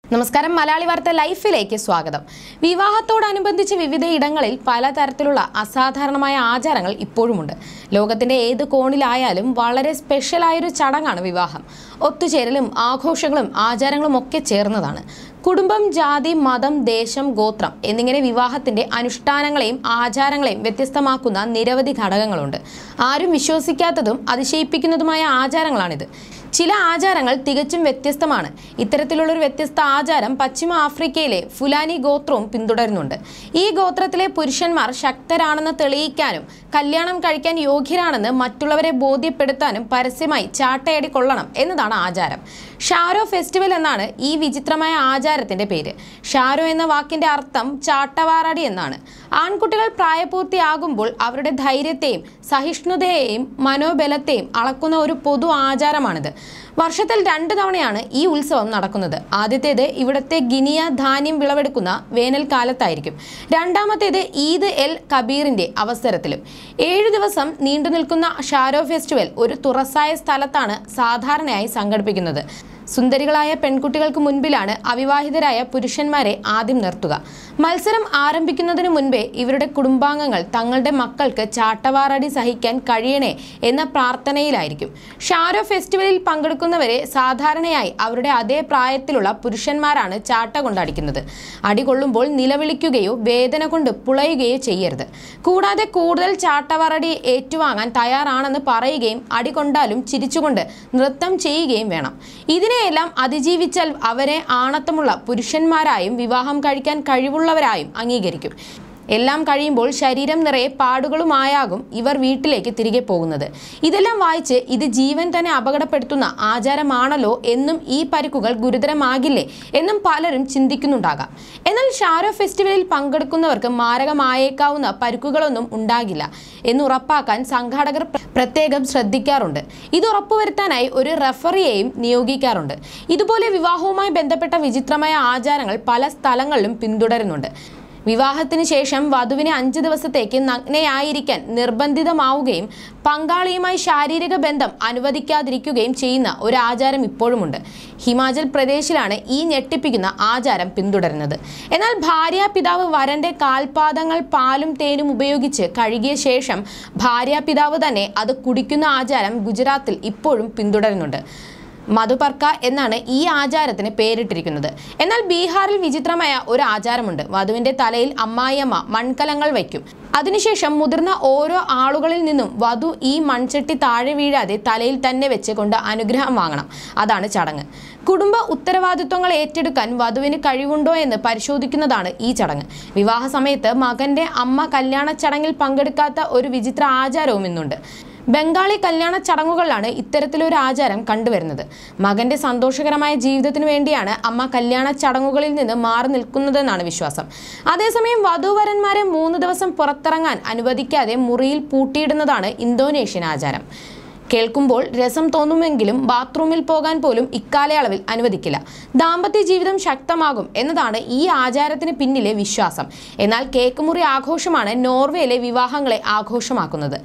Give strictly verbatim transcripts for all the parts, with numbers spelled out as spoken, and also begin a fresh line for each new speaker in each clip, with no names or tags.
നമസ്കാരം മലയാളി വാർത്ത ലൈഫിലേക്ക് സ്വാഗതം. വിവാഹത്തോടനുബന്ധിച്ച് വിവിധ ഇടങ്ങളിൽ പലതരത്തിലുള്ള അസാധാരണമായ ആചാരങ്ങൾ ഇപ്പോഴുമുണ്ട്. ലോകത്തിന്റെ ഏത് കോണിലായാലും വളരെ സ്പെഷ്യലായൊരു ചടങ്ങാണ് വിവാഹം. ഒത്തുചേരലും ആഘോഷങ്ങളും ആചാരങ്ങളും ഒക്കെ ചേർന്നതാണ്. കുടുംബം, ജാതി, മതം, ദേശം, ഗോത്രം എന്നിങ്ങനെ വിവാഹത്തിന്റെ അനുഷ്ഠാനങ്ങളെയും ആചാരങ്ങളെയും വ്യത്യസ്തമാക്കുന്ന നിരവധി ഘടകങ്ങളുണ്ട്. ആരും വിശ്വസിക്കാത്തതും അതിശയിപ്പിക്കുന്നതുമായ ആചാരങ്ങളാണിത്. ചില ആചാരങ്ങൾ തികച്ചും വ്യത്യസ്തമാണ്. ഇത്തരത്തിലുള്ളൊരു വ്യത്യസ്ത ആചാരം പശ്ചിമ ആഫ്രിക്കയിലെ ഫുലാനി ഗോത്രവും പിന്തുടരുന്നുണ്ട്. ഈ ഗോത്രത്തിലെ പുരുഷന്മാർ ശക്തരാണെന്ന് തെളിയിക്കാനും കല്യാണം കഴിക്കാൻ യോഗ്യരാണെന്ന് മറ്റുള്ളവരെ ബോധ്യപ്പെടുത്താനും പരസ്യമായി ചാട്ടയടി കൊള്ളണം എന്നതാണ് ആചാരം. ഷാരോ ഫെസ്റ്റിവൽ എന്നാണ് ഈ വിചിത്രമായ ആചാരത്തിന്റെ പേര്. ഷാരോ എന്ന വാക്കിന്റെ അർത്ഥം ചാട്ടവാറടി എന്നാണ്. ആൺകുട്ടികൾ പ്രായപൂർത്തിയാകുമ്പോൾ അവരുടെ ധൈര്യത്തെയും സഹിഷ്ണുതയെയും മനോബലത്തെയും അളക്കുന്ന ഒരു പൊതു ആചാരമാണിത്. വർഷത്തിൽ രണ്ടു തവണയാണ് ഈ ഉത്സവം നടക്കുന്നത്. ആദ്യത്തേത് ഇവിടുത്തെ ഗിനിയ ധാന്യം വിളവെടുക്കുന്ന വേനൽക്കാലത്തായിരിക്കും. രണ്ടാമത്തേത് ഈദ് എൽ കബീറിന്റെ അവസരത്തിലും. ഏഴു ദിവസം നീണ്ടു നിൽക്കുന്ന ഷാരോ ഫെസ്റ്റിവൽ ഒരു തുറസായ സ്ഥലത്താണ് സാധാരണയായി സംഘടിപ്പിക്കുന്നത്. സുന്ദരികളായ പെൺകുട്ടികൾക്ക് മുൻപിലാണ് അവിവാഹിതരായ പുരുഷന്മാരെ ആദ്യം നിർത്തുക. മത്സരം ആരംഭിക്കുന്നതിന് മുൻപേ ഇവരുടെ കുടുംബാംഗങ്ങൾ തങ്ങളുടെ മക്കൾക്ക് ചാട്ടവാറടി സഹിക്കാൻ കഴിയണേ എന്ന പ്രാർത്ഥനയിലായിരിക്കും. ഷാരോ ഫെസ്റ്റിവലിൽ പങ്കെടുക്കുന്നവരെ സാധാരണയായി അവരുടെ അതേ പ്രായത്തിലുള്ള പുരുഷന്മാരാണ് ചാട്ട കൊണ്ടടിക്കുന്നത്. അടി കൊള്ളുമ്പോൾ നിലവിളിക്കുകയോ വേദന കൊണ്ട് പുളയുകയോ ചെയ്യരുത്. കൂടാതെ കൂടുതൽ ചാട്ടവാറടി ഏറ്റുവാങ്ങാൻ തയ്യാറാണെന്ന് പറയുകയും അടി കൊണ്ടാലും ചിരിച്ചുകൊണ്ട് നൃത്തം ചെയ്യുകയും വേണം. ഇതിനെയെല്ലാം അതിജീവിച്ചാൽ അവരെ ആണത്തമുള്ള പുരുഷന്മാരായും വിവാഹം കഴിക്കാൻ കഴിവുള്ളവരായും അംഗീകരിക്കും. എല്ലാം കഴിയുമ്പോൾ ശരീരം നിറയെ പാടുകളുമായാകും ഇവർ വീട്ടിലേക്ക് തിരികെ പോകുന്നത്. ഇതെല്ലാം വായിച്ച് ഇത് ജീവൻ തന്നെ അപകടപ്പെടുത്തുന്ന ആചാരമാണല്ലോ എന്നും ഈ പരിക്കുകൾ ഗുരുതരമാകില്ലേ എന്നും പലരും ചിന്തിക്കുന്നുണ്ടാകാം. എന്നാൽ ഷാരോ ഫെസ്റ്റിവലിൽ പങ്കെടുക്കുന്നവർക്ക് മാരകമായേക്കാവുന്ന പരിക്കുകളൊന്നും ഉണ്ടാകില്ല എന്ന് ഉറപ്പാക്കാൻ സംഘാടകർ പ്രത്യേകം ശ്രദ്ധിക്കാറുണ്ട്. ഇത് ഉറപ്പുവരുത്താനായി ഒരു റഫറിയെയും നിയോഗിക്കാറുണ്ട്. ഇതുപോലെ വിവാഹവുമായി ബന്ധപ്പെട്ട വിചിത്രമായ ആചാരങ്ങൾ പല സ്ഥലങ്ങളിലും പിന്തുടരുന്നുണ്ട്. വിവാഹത്തിന് ശേഷം വധുവിനെ അഞ്ച് ദിവസത്തേക്ക് നഗ്നയായിരിക്കാൻ നിർബന്ധിതമാവുകയും പങ്കാളിയുമായി ശാരീരിക ബന്ധം അനുവദിക്കാതിരിക്കുകയും ചെയ്യുന്ന ഒരു ആചാരം ഇപ്പോഴുമുണ്ട്. ഹിമാചൽ പ്രദേശിലാണ് ഈ ഞെട്ടിപ്പിക്കുന്ന ആചാരം പിന്തുടരുന്നത്. എന്നാൽ ഭാര്യാപിതാവ് വരന്റെ കാൽപാദങ്ങൾ പാലും തേനും ഉപയോഗിച്ച് കഴുകിയ ശേഷം ഭാര്യാപിതാവ് തന്നെ അത് കുടിക്കുന്ന ആചാരം ഗുജറാത്തിൽ ഇപ്പോഴും പിന്തുടരുന്നുണ്ട്. മധുപർക്ക എന്നാണ് ഈ ആചാരത്തിന് പേരിട്ടിരിക്കുന്നത്. എന്നാൽ ബീഹാറിൽ വിചിത്രമായ ഒരു ആചാരമുണ്ട്. വധുവിന്റെ തലയിൽ അമ്മായിയമ്മ മൺകലങ്ങൾ വയ്ക്കും. അതിനുശേഷം മുതിർന്ന ഓരോ ആളുകളിൽ നിന്നും വധു ഈ മൺചട്ടി താഴെ വീഴാതെ തലയിൽ തന്നെ വെച്ച് കൊണ്ട് അനുഗ്രഹം വാങ്ങണം. അതാണ് ചടങ്ങ്. കുടുംബ ഉത്തരവാദിത്വങ്ങൾ ഏറ്റെടുക്കാൻ വധുവിന് കഴിവുണ്ടോ എന്ന് പരിശോധിക്കുന്നതാണ് ഈ ചടങ്ങ്. വിവാഹ സമയത്ത് മകന്റെ അമ്മ കല്യാണ ചടങ്ങിൽ പങ്കെടുക്കാത്ത ഒരു വിചിത്ര ആചാരവും ഇന്നുണ്ട്. ബംഗാളി കല്യാണ ചടങ്ങുകളിലാണ് ഇത്തരത്തിലൊരു ആചാരം കണ്ടുവരുന്നത്. മകന്റെ സന്തോഷകരമായ ജീവിതത്തിനു വേണ്ടിയാണ് അമ്മ കല്യാണ ചടങ്ങുകളിൽ നിന്ന് മാറി നിൽക്കുന്നതെന്നാണ് വിശ്വാസം. അതേസമയം വധൂവരന്മാരെ മൂന്ന് ദിവസം പുറത്തിറങ്ങാൻ അനുവദിക്കാതെ മുറിയിൽ പൂട്ടിയിടുന്നതാണ് ഇന്തോനേഷ്യൻ ആചാരം. കേൾക്കുമ്പോൾ രസം തോന്നുമെങ്കിലും ബാത്റൂമിൽ പോകാൻ പോലും ഇക്കാലയളവിൽ അനുവദിക്കില്ല. ദാമ്പത്യ ജീവിതം ശക്തമാകും എന്നതാണ് ഈ ആചാരത്തിന് പിന്നിലെ വിശ്വാസം. എന്നാൽ കേക്ക് മുറി ആഘോഷമാണ് നോർവേയിലെ വിവാഹങ്ങളെ ആഘോഷമാക്കുന്നത്.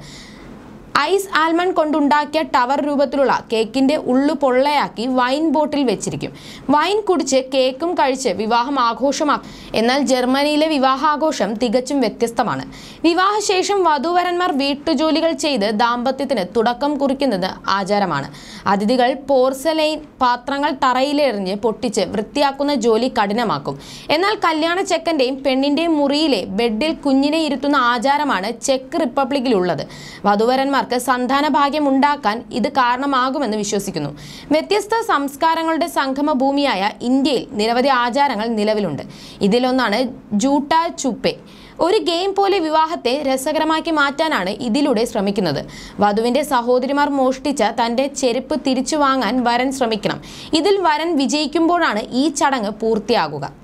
ഐസ് ആൽമണ്ട് കൊണ്ടുണ്ടാക്കിയ ടവർ രൂപത്തിലുള്ള കേക്കിന്റെ ഉള്ളു പൊള്ളയാക്കി വൈൻ ബോട്ടിൽ വെച്ചിരിക്കും. വൈൻ കുടിച്ച് കേക്കും കഴിച്ച് വിവാഹം ആഘോഷമാക്കും. എന്നാൽ ജർമ്മനിയിലെ വിവാഹാഘോഷം തികച്ചും വ്യത്യസ്തമാണ്. വിവാഹശേഷം വധൂവരന്മാർ വീട്ടുജോലികൾ ചെയ്ത് ദാമ്പത്യത്തിന് തുടക്കം കുറിക്കുന്നത് ആചാരമാണ്. അതിഥികൾ പോർസലൈൻ പാത്രങ്ങൾ തറയിലെറിഞ്ഞ് പൊട്ടിച്ച് വൃത്തിയാക്കുന്ന ജോലി കഠിനമാക്കും. എന്നാൽ കല്യാണ ചെക്കന്റെയും പെണ്ണിന്റെയും മുറിയിലെ ബെഡിൽ കുഞ്ഞിനെ ഇരുത്തുന്ന ആചാരമാണ് ചെക്ക് റിപ്പബ്ലിക്കിലുള്ളത്. വധൂവരന്മാർ സന്താന ഭാഗ്യം ഉണ്ടാക്കാൻ ഇത് കാരണമാകുമെന്ന് വിശ്വസിക്കുന്നു. വ്യത്യസ്ത സംസ്കാരങ്ങളുടെ സംഗമ ഭൂമിയായ ഇന്ത്യയിൽ നിരവധി ആചാരങ്ങൾ നിലവിലുണ്ട്. ഇതിലൊന്നാണ് ജൂട്ടാ ചുപ്പെ. ഒരു ഗെയിം പോലെ വിവാഹത്തെ രസകരമാക്കി മാറ്റാനാണ് ഇതിലൂടെ ശ്രമിക്കുന്നത്. വധുവിന്റെ സഹോദരിമാർ മോഷ്ടിച്ച തന്റെ ചെരുപ്പ് തിരിച്ചു വാങ്ങാൻ വരൻ ശ്രമിക്കണം. ഇതിൽ വരൻ വിജയിക്കുമ്പോഴാണ് ഈ ചടങ്ങ് പൂർത്തിയാകുക.